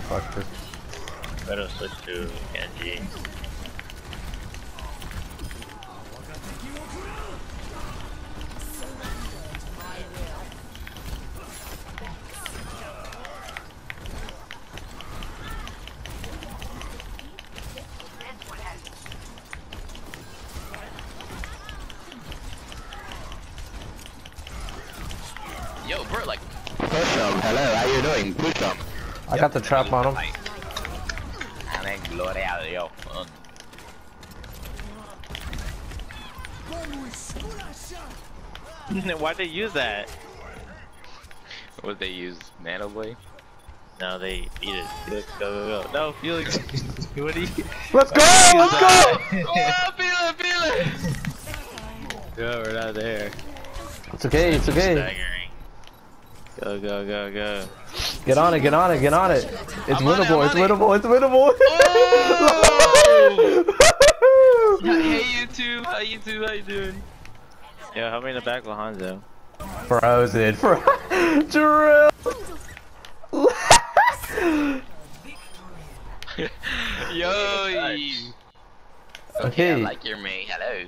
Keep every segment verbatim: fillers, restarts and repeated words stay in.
fuck this. Better switch to Genji. Yo, bro, like, push him. Hello, how you doing? Push him. I got the trap on him. And then glory out of your fun. Why'd they use that? What they use? Mana Blade? No, they eat it. Felix, go, go, go. No, Felix. What do you? Let's go! Let's go! Oh, feel it, feel it! No, we're not there. It's okay, it's okay. Staggering. Go, go, go, go. Get on it, get on it, get on it. It's I'm on winnable, it, it's I'm on winnable, it's winnable. Oh! Hey, YouTube, how you do? How you doing? Yo, help me in the back with Hanzo. Frozen, fro drill. Yo, okay, Okay. I like your mate. Hello.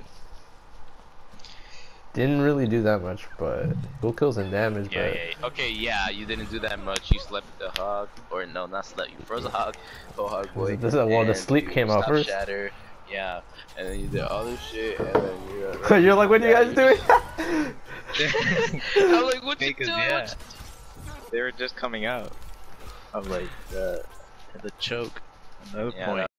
Didn't really do that much, but cool kills and damage. Yeah, but yeah, yeah. Okay, yeah, you didn't do that much. You slept with the hog, or no, not slept. You froze a hog, go hog boy. This is, well, the and sleep you came out stopped first. Shatter, yeah, and then you did other shit, and then you. Uh, You're like, what are you guys doing? I'm like, what you Because, doing? yeah. What They were just coming out of like the the choke. Another Yeah, point.